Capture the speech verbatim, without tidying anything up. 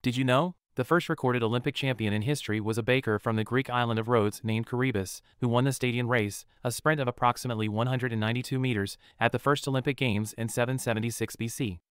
Did you know? The first recorded Olympic champion in history was a baker from the Greek island of Rhodes named Coroebus, who won the stadion race, a sprint of approximately one hundred ninety-two meters, at the first Olympic Games in seven seventy-six B C.